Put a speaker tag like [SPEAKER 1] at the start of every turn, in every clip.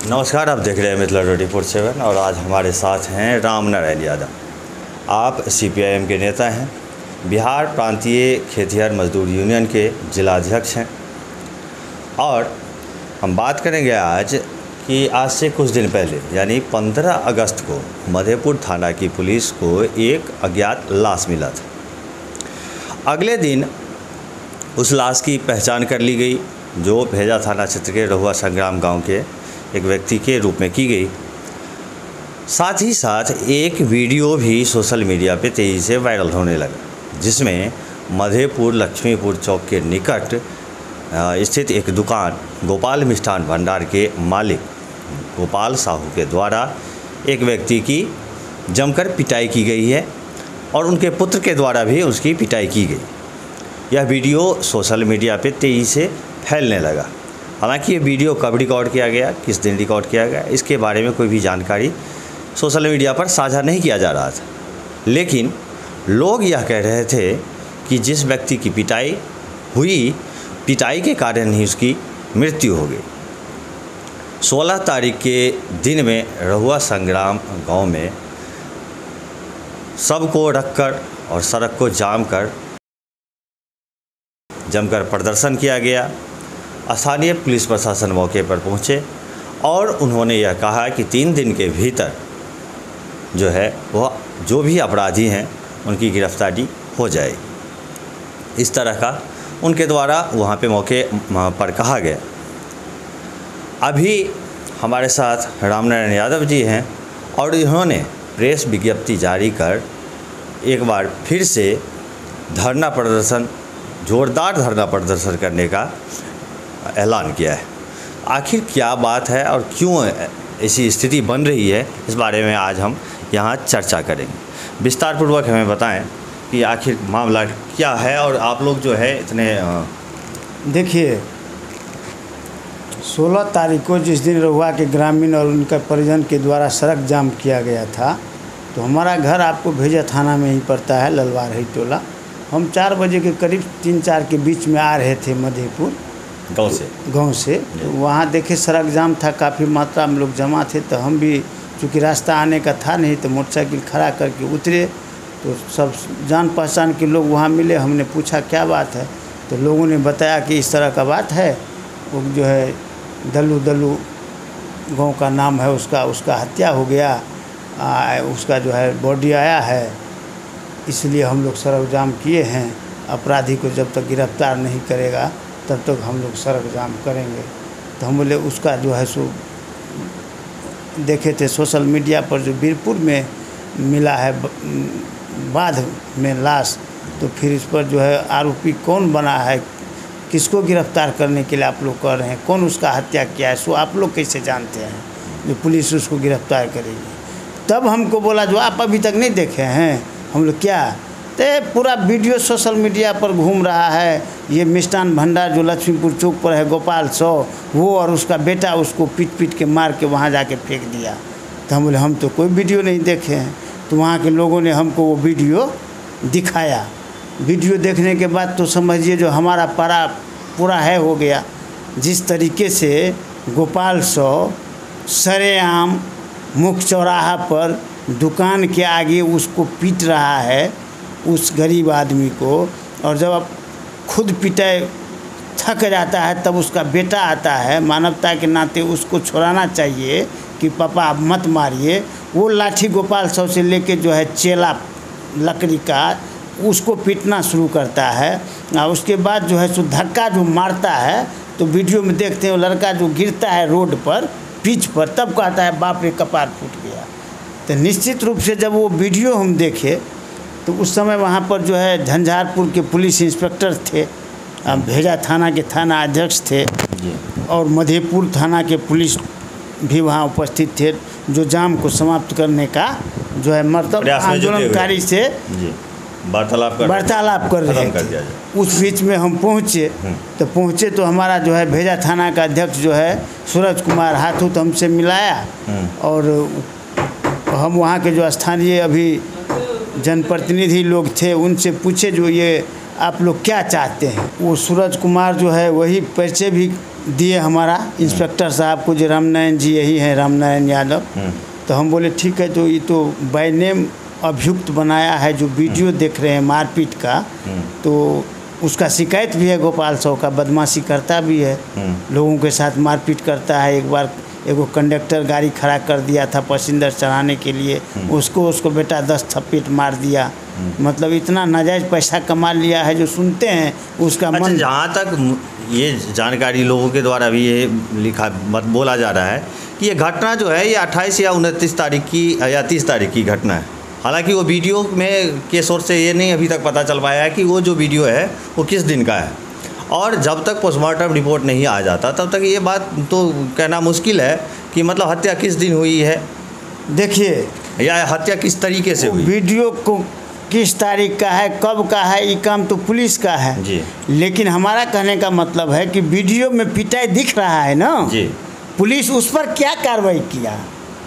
[SPEAKER 1] नमस्कार, आप देख रहे हैं मिथिला 24/7 और आज हमारे साथ हैं रामनारायण यादव। आप CPIM के नेता हैं, बिहार प्रांतीय खेतिहर मजदूर यूनियन के जिलाध्यक्ष हैं और हम बात करेंगे आज कि आज से कुछ दिन पहले यानी 15 अगस्त को मधेपुर थाना की पुलिस को एक अज्ञात लाश मिला था। अगले दिन उस लाश की पहचान कर ली गई जो भेजा थाना क्षेत्र के रहुआ संग्राम गांव के एक व्यक्ति के रूप में की गई। साथ ही साथ एक वीडियो भी सोशल मीडिया पे तेज़ी से वायरल होने लगा, जिसमें मधेपुर लक्ष्मीपुर चौक के निकट स्थित एक दुकान गोपाल मिष्ठान भंडार के मालिक गोपाल साहू के द्वारा एक व्यक्ति की जमकर पिटाई की गई है और उनके पुत्र के द्वारा भी उसकी पिटाई की गई। यह वीडियो सोशल मीडिया पे तेज़ी से फैलने लगा। हालांकि ये वीडियो कब रिकॉर्ड किया गया, किस दिन रिकॉर्ड किया गया, इसके बारे में कोई भी जानकारी सोशल मीडिया पर साझा नहीं किया जा रहा था। लेकिन लोग यह कह रहे थे कि जिस व्यक्ति की पिटाई हुई, पिटाई के कारण ही उसकी मृत्यु हो गई। 16 तारीख के दिन में रहुआ संग्राम गांव में सबको रखकर और सड़क को जाम कर जमकर प्रदर्शन किया गया। स्थानीय पुलिस प्रशासन मौके पर पहुंचे और उन्होंने यह कहा कि 3 दिन के भीतर जो है वह जो भी अपराधी हैं उनकी गिरफ्तारी हो जाएगी। इस तरह का उनके द्वारा वहां पे मौके पर कहा गया। अभी हमारे साथ रामनारायण यादव जी हैं और इन्होंने प्रेस विज्ञप्ति जारी कर एक बार फिर से धरना प्रदर्शन, जोरदार धरना प्रदर्शन करने का ऐलान किया है। आखिर क्या बात है और क्यों ऐसी स्थिति बन रही है, इस बारे में आज हम यहाँ चर्चा करेंगे। विस्तार पूर्वक हमें बताएं कि आखिर मामला क्या है और आप लोग जो है इतने
[SPEAKER 2] देखिए 16 तारीख को जिस दिन रहुआ के ग्रामीण और उनका परिजन के द्वारा सड़क जाम किया गया था, तो हमारा घर आपको भेजा थाना में ही पड़ता है, ललवार ही टोला। हम 4 बजे के करीब 3-4 के बीच में आ रहे थे मधेपुर गांव से तो वहाँ देखे सड़क जाम था, काफ़ी मात्रा में लोग जमा थे। तो हम भी चूँकि रास्ता आने का था नहीं तो मोटरसाइकिल खड़ा करके उतरे, तो सब जान पहचान के लोग वहाँ मिले। हमने पूछा क्या बात है, तो लोगों ने बताया कि इस तरह का बात है, वो जो है दल्लू गांव का नाम है, उसका हत्या हो गया, उसका जो है बॉडी आया है, इसलिए हम लोग सड़क जाम किए हैं। अपराधी को जब तक गिरफ्तार नहीं करेगा तब तक हम लोग सड़क जाम करेंगे। तो हम बोले उसका जो है सो देखे थे सोशल मीडिया पर जो बीरपुर में मिला है बाध में लाश, तो फिर इस पर जो है आरोपी कौन बना है, किसको गिरफ्तार करने के लिए आप लोग कर रहे हैं, कौन उसका हत्या किया है, सो आप लोग कैसे जानते हैं जो पुलिस उसको गिरफ्तार करेगी। तब हमको बोला जो आप अभी तक नहीं देखे हैं। हम लोग क्या, तो पूरा वीडियो सोशल मीडिया पर घूम रहा है, ये मिष्ठान भंडार जो लक्ष्मीपुर चौक पर है गोपाल साहू, वो और उसका बेटा उसको पीट के मार के वहाँ जाके फेंक दिया। तो हम बोले हम तो कोई वीडियो नहीं देखे हैं। तो वहाँ के लोगों ने हमको वो वीडियो दिखाया। वीडियो देखने के बाद तो समझिए जो हमारा पारा पूरा है हो गया। जिस तरीके से गोपाल साहू सरेआम मुख्य चौराहा पर दुकान के आगे उसको पीट रहा है, उस गरीब आदमी को, और जब अब खुद पिटाई थक जाता है तब उसका बेटा आता है, मानवता के नाते उसको छुड़ाना चाहिए कि पापा आप मत मारिए। वो लाठी गोपाल साहू से लेके जो है चेला लकड़ी का उसको पीटना शुरू करता है। और उसके बाद जो है सो धक्का जो मारता है, तो वीडियो में देखते हैं वो लड़का जो गिरता है रोड पर पिच पर, तब कहता है बाप रे कपार फूट गया। तो निश्चित रूप से जब वो वीडियो हम देखे तो उस समय वहाँ पर जो है झंझारपुर के पुलिस इंस्पेक्टर थे, भेजा थाना के थाना अध्यक्ष थे और मधेपुर थाना के पुलिस भी वहाँ उपस्थित थे, जो जाम को समाप्त करने का जो है मतलब आंदोलनकारी से वार्तालाप कर रहे थे। उस बीच में हम पहुँचे तो हमारा जो है भेजा थाना का अध्यक्ष जो है सूरज कुमार हाथों तो हमसे मिलाया और हम वहाँ के जो स्थानीय अभी जनप्रतिनिधि लोग थे उनसे पूछे जो ये आप लोग क्या चाहते हैं। वो सूरज कुमार जो है वही परिचय भी दिए हमारा इंस्पेक्टर साहब को, जो रामनारायण जी यही हैं, रामनारायण यादव। तो हम बोले ठीक है, तो ये तो बाय नेम अभियुक्त बनाया है, जो वीडियो देख रहे हैं मारपीट का, तो उसका शिकायत भी है गोपाल साहू का, बदमाशी करता भी है, लोगों के साथ मारपीट करता है। एक बार एगो कंडक्टर गाड़ी खड़ा कर दिया था पैसेंजर चढ़ाने के लिए, उसको बेटा 10 थप्पड़ मार दिया। मतलब इतना नाजायज़ पैसा कमा लिया है, जो सुनते हैं उसका
[SPEAKER 1] अच्छा,
[SPEAKER 2] मन।
[SPEAKER 1] जहाँ तक ये जानकारी लोगों के द्वारा भी ये बोला जा रहा है कि ये घटना जो है ये 28 या 29 तारीख की या 30 तारीख की घटना है। हालांकि वो वीडियो में के सोर्स से ये नहीं अभी तक पता चल पाया है कि वो जो वीडियो है वो किस दिन का है, और जब तक पोस्टमार्टम रिपोर्ट नहीं आ जाता तब तक ये बात तो कहना मुश्किल है कि मतलब हत्या किस दिन हुई है।
[SPEAKER 2] देखिए,
[SPEAKER 1] या हत्या किस तरीके से हुई,
[SPEAKER 2] वीडियो को किस तारीख का है, कब का है, ये काम तो पुलिस का है
[SPEAKER 1] जी।
[SPEAKER 2] लेकिन हमारा कहने का मतलब है कि वीडियो में पिटाई दिख रहा है ना
[SPEAKER 1] जी,
[SPEAKER 2] पुलिस उस पर क्या कार्रवाई किया।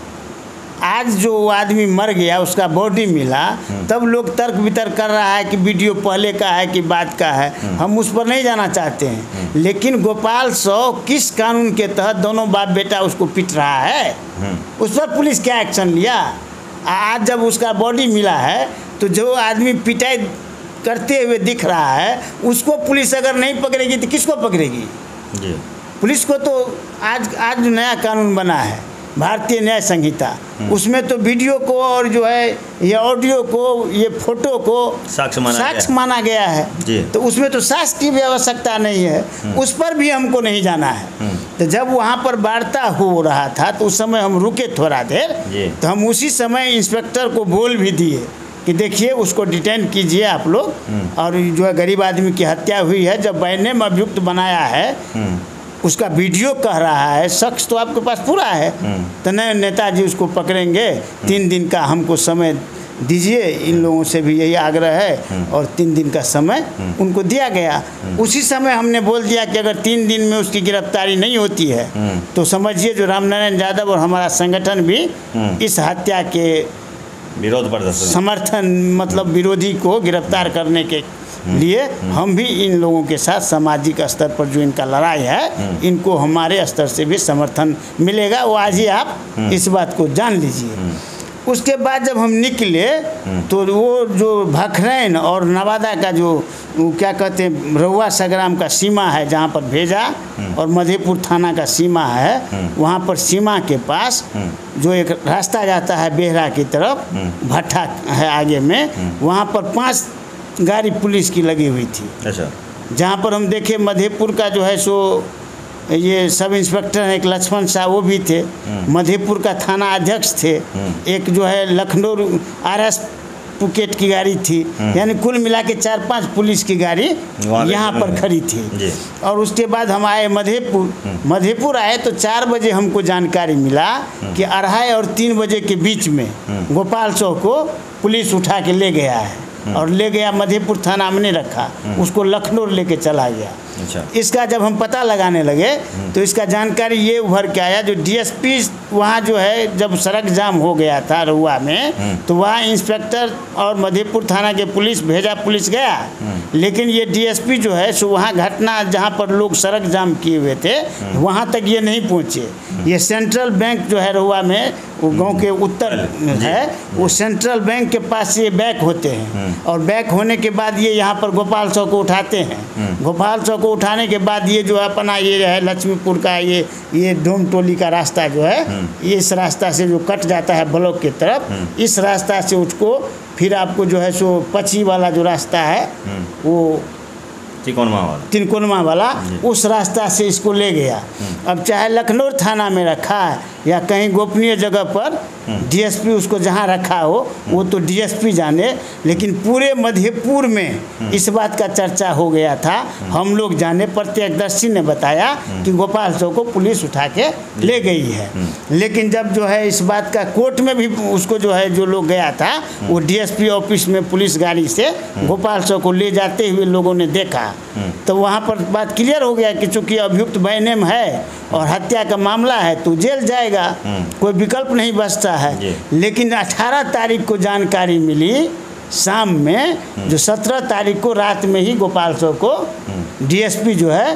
[SPEAKER 2] आज जो आदमी मर गया, उसका बॉडी मिला, तब लोग तर्क वितर्क कर रहा है कि वीडियो पहले का है कि बाद का है। हम उस पर नहीं जाना चाहते हैं, लेकिन गोपाल साहू किस कानून के तहत दोनों बाप बेटा उसको पीट रहा है, उस पर पुलिस क्या एक्शन लिया। आज जब उसका बॉडी मिला है, तो जो आदमी पिटाई करते हुए दिख रहा है, उसको पुलिस अगर नहीं पकड़ेगी तो किसको पकड़ेगी
[SPEAKER 1] जी।
[SPEAKER 2] पुलिस को तो आज जो नया कानून बना है भारतीय न्याय संहिता, उसमें तो वीडियो को और जो है ये ऑडियो को, ये फोटो को साक्ष्य माना गया है जी। तो उसमें तो साक्ष्य की भी आवश्यकता नहीं है, उस पर भी हमको नहीं जाना है। तो जब वहाँ पर वार्ता हो रहा था तो उस समय हम रुके थोड़ा देर, तो हम उसी समय इंस्पेक्टर को बोल भी दिए कि देखिए उसको डिटेन कीजिए आप लोग, और जो है गरीब आदमी की हत्या हुई है, जब बैने में अभियुक्त बनाया है, उसका वीडियो कह रहा है, शख्स तो आपके पास पूरा है, तो नहीं नेताजी उसको पकड़ेंगे, 3 दिन का हमको समय दीजिए। इन लोगों से भी यही आग्रह है, और 3 दिन का समय उनको दिया गया। उसी समय हमने बोल दिया कि अगर 3 दिन में उसकी गिरफ्तारी नहीं होती है तो समझिए जो रामनारायण यादव और हमारा संगठन भी इस हत्या के
[SPEAKER 1] विरोध प्रदर्शन
[SPEAKER 2] समर्थन, मतलब विरोधी को गिरफ्तार करने के लिए हम भी इन लोगों के साथ सामाजिक स्तर पर जो इनका लड़ाई है, इनको हमारे स्तर से भी समर्थन मिलेगा। वो आज ही आप इस बात को जान लीजिए। उसके बाद जब हम निकले तो वो जो भखरैन और नवादा का जो क्या कहते हैं रहुआ संग्राम का सीमा है, जहाँ पर भेजा और मधेपुर थाना का सीमा है, वहाँ पर सीमा के पास जो एक रास्ता जाता है बेहरा की तरफ, भट्ठा है आगे में, वहाँ पर 5 गाड़ी पुलिस की लगी हुई थी।
[SPEAKER 1] अच्छा। जहाँ
[SPEAKER 2] पर हम देखे मधेपुर का जो है सो ये सब इंस्पेक्टर हैं, एक लक्ष्मण शाह वो भी थे, मधेपुर का थाना अध्यक्ष थे, एक जो है लखनऊ RS पुकेट की गाड़ी थी, यानी कुल मिला के 4-5 पुलिस की गाड़ी यहाँ पर खड़ी थी। और उसके बाद हम आए मधेपुर आए तो 4 बजे हमको जानकारी मिला कि 2:30 और 3 बजे के बीच में गोपाल साहू को पुलिस उठा के ले गया है, और ले गया मधेपुर थाना में नहीं रखा, उसको लखनऊ लेके चला गया।
[SPEAKER 1] अच्छा।
[SPEAKER 2] इसका जब हम पता लगाने लगे तो इसका जानकारी ये उभर के आया, जो DSP वहाँ जो है जब सड़क जाम हो गया था रहुआ में, तो वहाँ इंस्पेक्टर और मधेपुर थाना के पुलिस भेजा, पुलिस गया, लेकिन ये DSP जो है सो वहाँ घटना जहाँ पर लोग सड़क जाम किए हुए थे वहाँ तक ये नहीं पहुँचे। ये सेंट्रल बैंक जो है रहुआ में, वो गांव के उत्तर है, वो सेंट्रल बैंक के पास ये बैक होते हैं, और बैक होने के बाद ये यहाँ पर गोपाल साहू को उठाते हैं। गोपाल साहू को उठाने के बाद ये जो अपना ये है लक्ष्मीपुर का ये डोम टोली का रास्ता जो है, इस रास्ता से जो कट जाता है ब्लॉक की तरफ, इस रास्ता से उसको फिर आपको जो है सो पची वाला जो रास्ता है, वो तिनकोनमा वाला, उस रास्ता से इसको ले गया। अब चाहे लखनऊ थाना में रखा है या कहीं गोपनीय जगह पर DSP उसको जहाँ रखा हो, वो तो DSP जाने, लेकिन पूरे मधेपुर में इस बात का चर्चा हो गया था। हम लोग जाने, प्रत्यक्षदर्शी ने बताया कि गोपाल साहू को पुलिस उठा के ले गई है, लेकिन जब जो है इस बात का कोर्ट में भी उसको जो है जो लोग गया था, वो DSP ऑफिस में पुलिस गाड़ी से गोपाल साहू को ले जाते हुए लोगों ने देखा, तो वहाँ पर बात क्लियर हो गया कि चूंकि अभियुक्त बैनेम है और हत्या का मामला है तो जेल जाएगा, कोई विकल्प नहीं बचता है। लेकिन 18 तारीख को जानकारी मिली शाम में, जो 17 तारीख को रात में ही गोपाल साहू को DSP जो है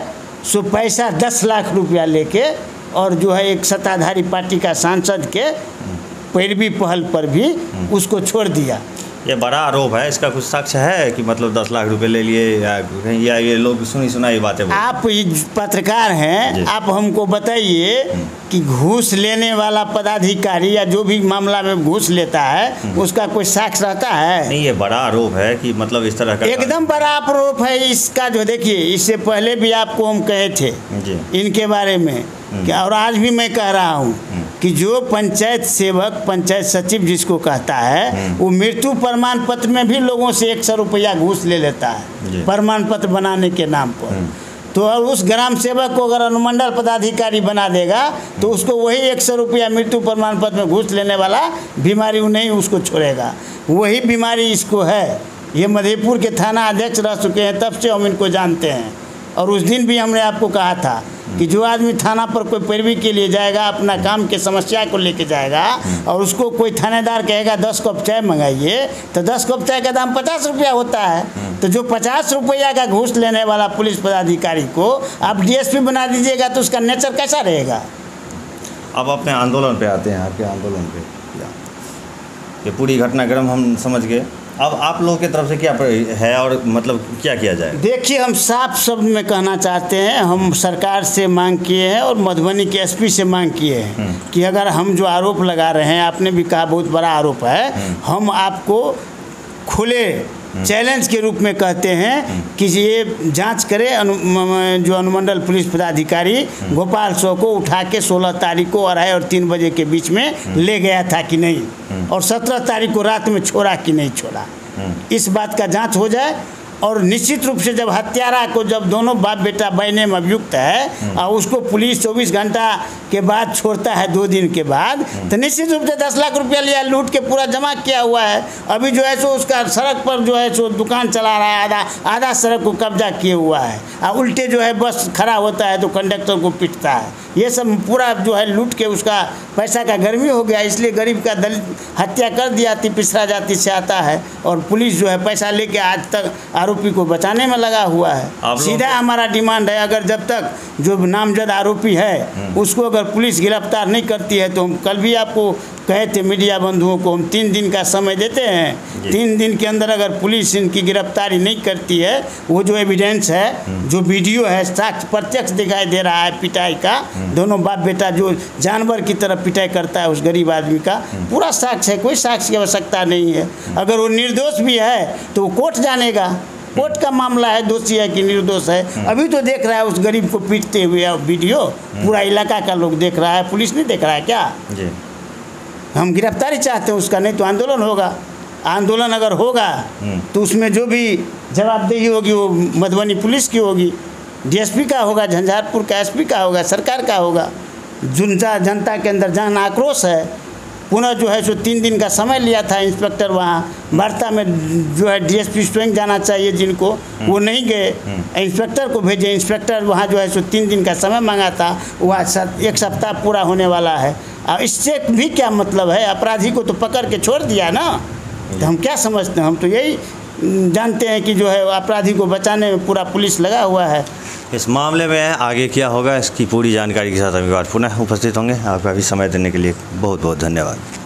[SPEAKER 2] सो पैसा 10 लाख रुपया लेके और जो है एक सत्ताधारी पार्टी का सांसद के पैरवी पहल पर भी उसको छोड़ दिया।
[SPEAKER 1] ये बड़ा आरोप है, इसका कुछ साक्ष्य है कि मतलब 10 लाख रुपए ले लिए या ये लोग सुनी सुनाई बातें?
[SPEAKER 2] आप पत्रकार हैं, आप हमको बताइए कि घूस लेने वाला पदाधिकारी या जो भी मामला में घूस लेता है उसका कोई साक्ष्य रहता है?
[SPEAKER 1] नहीं, ये बड़ा आरोप है कि मतलब इस तरह का
[SPEAKER 2] एकदम बड़ा आरोप है इसका। जो देखिए, इससे पहले भी आपको हम कहे थे इनके बारे में और आज भी मैं कह रहा हूँ कि जो पंचायत सेवक, पंचायत सचिव जिसको कहता है, वो मृत्यु प्रमाण पत्र में भी लोगों से 100 रुपया घूस ले लेता है प्रमाण पत्र बनाने के नाम पर। तो उस ग्राम सेवक को अगर अनुमंडल पदाधिकारी बना देगा तो उसको वही 100 रुपया मृत्यु प्रमाण पत्र में घूस लेने वाला बीमारी नहीं उसको छोड़ेगा। वही बीमारी इसको है। ये मधेपुर के थाना अध्यक्ष रह चुके हैं, तब से हम इनको जानते हैं। और उस दिन भी हमने आपको कहा था कि जो आदमी थाना पर कोई पैरवी के लिए जाएगा, अपना काम के समस्या को लेके जाएगा और उसको कोई थानेदार कहेगा 10 कप चाय मंगाइए, तो 10 कप चाय का दाम 50 रुपया होता है। तो जो 50 रुपया का घूस लेने वाला पुलिस पदाधिकारी को आप डीएसपी बना दीजिएगा तो उसका नेचर कैसा रहेगा?
[SPEAKER 1] अब अपने आंदोलन पे आते हैं, आपके आंदोलन पे। ये पूरी घटनाक्रम हम समझ गए। अब आप लोगों की तरफ से क्या है और मतलब क्या किया जाए?
[SPEAKER 2] देखिए, हम साफ शब्द में कहना चाहते हैं, हम सरकार से मांग किए हैं और मधुबनी के एसपी से मांग किए हैं कि अगर हम जो आरोप लगा रहे हैं, आपने भी कहा बहुत बड़ा आरोप है, हम आपको खुले चैलेंज के रूप में कहते हैं कि ये जांच करे। जो अनुमंडल पुलिस पदाधिकारी गोपाल सौ को उठा के 16 तारीख को 2:30 और 3 बजे के बीच में ले गया था कि नहीं, और 17 तारीख को रात में छोड़ा कि नहीं छोड़ा, इस बात का जांच हो जाए। और निश्चित रूप से जब हत्यारा को, जब दोनों बाप बेटा बहने में अभियुक्त है और उसको पुलिस 24 घंटा के बाद छोड़ता है, 2 दिन के बाद, तो निश्चित रूप से 10 लाख रुपया लिया, लूट के पूरा जमा किया हुआ है। अभी जो है सो उसका सड़क पर जो है सो दुकान चला रहा है, आधा सड़क को कब्जा किए हुआ है, और उल्टे जो है बस खड़ा होता है तो कंडक्टर को पीटता है। ये सब पूरा जो है लूट के उसका पैसा का गर्मी हो गया, इसलिए गरीब का दलित हत्या कर दिया। पिछड़ा जाति से आता है और पुलिस जो है पैसा लेके आज तक आरोपी को बचाने में लगा हुआ है। सीधा हमारा डिमांड है, अगर जब तक जो नामजद आरोपी है उसको अगर पुलिस गिरफ्तार नहीं करती है, तो हम कल भी आपको कहे थे मीडिया बंधुओं को, हम 3 दिन का समय देते हैं। 3 दिन के अंदर अगर पुलिस इनकी गिरफ्तारी नहीं करती है, वो जो एविडेंस है, जो वीडियो है, साक्ष्य प्रत्यक्ष दिखाई दे रहा है पिटाई का, दोनों बाप बेटा जो जानवर की तरह पिटाई करता है उस गरीब आदमी का, पूरा साक्ष्य है, कोई साक्ष्य की आवश्यकता नहीं है। अगर वो निर्दोष भी है तो वो कोर्ट जानेगा, कोर्ट का मामला है, दोषी है कि निर्दोष है। अभी तो देख रहा है उस गरीब को पीटते हुए वीडियो, पूरा इलाका का लोग देख रहा है, पुलिस नहीं देख रहा है क्या? जी। हम गिरफ्तारी चाहते हैं उसका, नहीं तो आंदोलन होगा। आंदोलन अगर होगा तो उसमें जो भी जवाबदेही होगी वो मधुबनी पुलिस की होगी, डीएसपी का होगा, झंझारपुर का एसपी का होगा, सरकार का होगा। जनता के अंदर जन आक्रोश है। पुनः जो है सो 3 दिन का समय लिया था इंस्पेक्टर, वहाँ वार्ता में जो है डीएसपी स्वयं जाना चाहिए जिनको, वो नहीं गए, इंस्पेक्टर को भेजे। इंस्पेक्टर वहाँ जो है सो 3 दिन का समय मांगा था, वह 1 सप्ताह पूरा होने वाला है। इससे भी क्या मतलब है? अपराधी को तो पकड़ के छोड़ दिया ना, तो हम क्या समझते हैं? हम तो यही जानते हैं कि जो है अपराधी को बचाने में पूरा पुलिस लगा हुआ है।
[SPEAKER 1] इस मामले में आगे क्या होगा, इसकी पूरी जानकारी के साथ अगली बार पुनः उपस्थित होंगे। आपका भी समय देने के लिए बहुत बहुत धन्यवाद।